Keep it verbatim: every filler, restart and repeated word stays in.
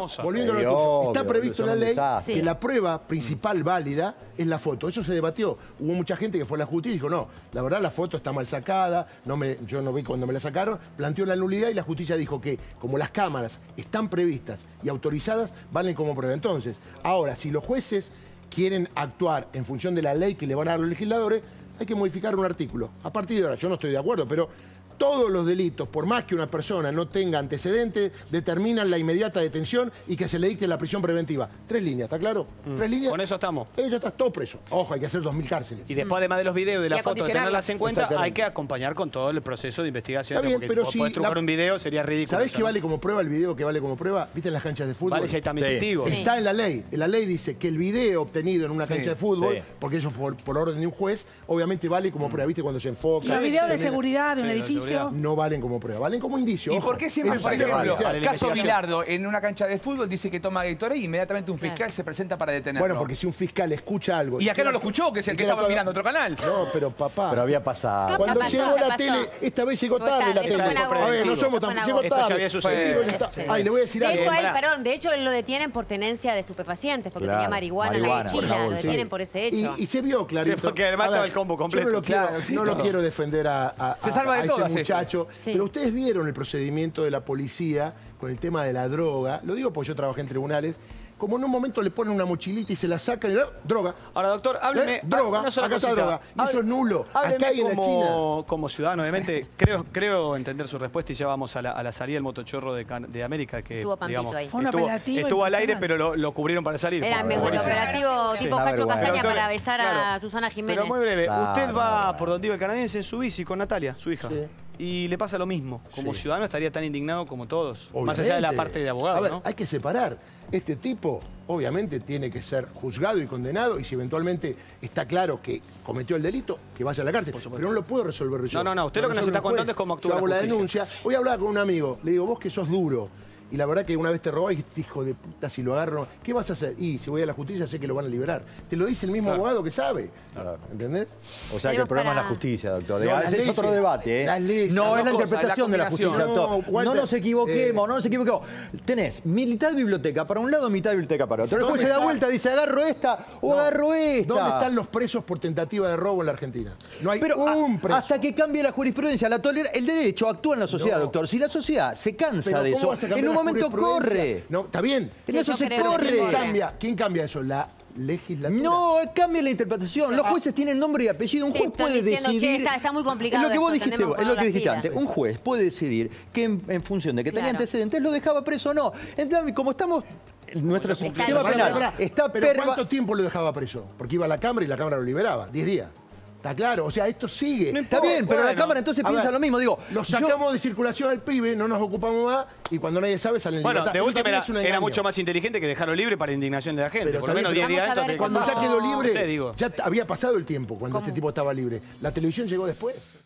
famosa. Volviendo a lo Eh, tuyo, obvio, está previsto en la eso no ley está. que la prueba principal válida es la foto. Eso se debatió. Hubo mucha gente que fue a la justicia y dijo, no, la verdad la foto está mal sacada, no me, yo no vi cuando me la sacaron, planteó la nulidad y la justicia dijo que como las cámaras están previstas y autorizadas, valen como prueba. Entonces, ahora, si los jueces quieren actuar en función de la ley que le van a dar los legisladores, hay que modificar un artículo. A partir de ahora, yo no estoy de acuerdo, pero todos los delitos, por más que una persona no tenga antecedentes, determinan la inmediata detención y que se le dicte la prisión preventiva. Tres líneas, ¿está claro? Mm. Tres líneas. Con eso estamos. Ella está todo preso. Ojo, hay que hacer dos mil cárceles. Y después, además de los videos y de la Y foto, de tenerlas en cuenta, Exactamente. hay que acompañar con todo el proceso de investigación. Está bien, porque pero vos si podés trucar la- un video, sería ridículo. ¿Sabés eso, qué ¿no? vale como prueba el video que vale como prueba? ¿Viste en las canchas de fútbol? Vale si hay también Sí. testigos. Sí. Está en la ley. En la ley dice que el video obtenido en una Sí, cancha de fútbol, sí. porque eso fue por, por orden de un juez, obviamente vale como prueba. ¿Viste cuando se enfoca? Los videos de genera- seguridad de un Sí, de edificio. seguridad. No valen como prueba, valen como indicio. ¿Y ojo. por qué siempre, Eso por hay que ejemplo, analizar. Para la caso investigación. Bilardo, en una cancha de fútbol dice que toma Gatorade y inmediatamente un fiscal se presenta para detenerlo? Bueno, porque si un fiscal escucha algo... Y acá no lo escuchó, que es el y que queda estaba todo- mirando otro canal. No, pero papá... Pero había pasado. Cuando Ya pasó, llegó ya la pasó. tele, esta vez llegó Fue tarde la tarde, tele. eso fue en A ver, no agosto. somos Eso fue en tan... Llegó agosto. Esto ya tarde. había sucedido. Digo, está- Sí. Ay, le voy a decir De algo. hecho, hay, pará. perdón, de hecho lo detienen por tenencia de estupefacientes, porque Claro, tenía marihuana, en la marihuana, mochila, por lo favor, detienen Sí. por ese hecho. Y, y se vio clarito. Sí, porque además A ver, estaba el combo completo. Yo no lo quiero, Claro, sí, no lo todo. quiero defender a, a- Se a- salva de a todas este esto. muchacho, Sí. pero ustedes vieron el procedimiento de la policía con el tema de la droga. Lo digo porque yo trabajé en tribunales. Como en un momento le ponen una mochilita y se la sacan y ¡ah! droga. Ahora, doctor, hábleme... ¿Eh? Droga, una sola acá está cosita. droga. Y eso es nulo. Hábleme Acá y en la como, China. como ciudadano, obviamente, creo, creo entender su respuesta y ya vamos a la, a la salida del motochorro de, Can- de América, que Estuvo Pampito digamos, ahí. Fue un estuvo, operativo estuvo al aire, impresionante. pero lo, lo cubrieron para salir. Era Fue mejor buenísimo. operativo tipo Una Cacho vergüenza. Castaña Doctor, para besar a claro. Susana Jiménez. Pero muy breve, Claro, usted va claro. por donde iba el canadiense en su bici con Natalia, su hija. Sí. Y le pasa lo mismo. Como Sí. ciudadano estaría tan indignado como todos. Más Obviamente. allá de la parte de abogado, A ver, ¿no? hay que separar. Este tipo, obviamente, tiene que ser juzgado y condenado. Y si eventualmente está claro que cometió el delito, que vaya a la cárcel. Pero no lo puedo resolver yo. No, no, no. Usted lo que nos resuelve está un juez. contando es cómo actúa Yo la hago la justicia. denuncia. Hoy hablaba con un amigo. Le digo, vos que sos duro. Y la verdad que una vez te robó y dijiste, hijo de puta, si lo agarro, ¿qué vas a hacer? Y si voy a la justicia sé que lo van a liberar. Te lo dice el mismo Claro. abogado que sabe. ¿Entendés? O sea que el Tenemos problema para- es la justicia, doctor. No, Legal, las ese es otro leyes. debate, ¿eh? Las leyes. No, Las es la dos cosas, interpretación la de la justicia, combinación. doctor. No, Walter, No nos equivoquemos, eh, no nos equivoquemos. Tenés mitad biblioteca para un lado, mitad biblioteca para otro. El juez ¿Dónde se da está? vuelta, dice, agarro esta o No. agarro esta. ¿Dónde están los presos por tentativa de robo en la Argentina? No hay Pero a- un preso. hasta que cambie la jurisprudencia, la tolera, el derecho actúa en la sociedad, No. doctor. Si la sociedad se cansa Pero de ¿cómo eso, vas a cambiar en un la momento jurisprudencia? corre. No, está bien. En Sí, eso yo se creo que corre. ¿Quién corre. cambia, ¿Quién cambia eso? La legislatura. No, cambia la interpretación. Los jueces tienen nombre y apellido. Un Sí, juez están puede diciendo, decidir. "Che, está- está muy complicado Es lo que vos esto, dijiste, tenemos vos, es lo que que dijiste poner las antes. Un juez puede decidir que en, en función de que tenía Claro. antecedentes lo dejaba preso o no. Entonces, como estamos. Nuestro Está sistema bien. penal Pará, está pero perva- ¿cuánto tiempo lo dejaba preso? Porque iba a la Cámara y la Cámara lo liberaba. Diez días. Está claro. O sea, esto sigue. No Está bien, pero la Bueno, Cámara entonces A piensa ver, lo mismo. Digo, lo yo- sacamos de circulación al pibe, no nos ocupamos más y cuando nadie sabe salen en Bueno, libertad. de Eso última también era, es un era engaño. mucho más inteligente que dejarlo libre para indignación de la gente. Pero Por lo está menos bien, diez días vamos a antes. ver Cuando ya No. quedó libre, No sé, digo. ya t- había pasado el tiempo cuando este tipo estaba libre. La televisión llegó después.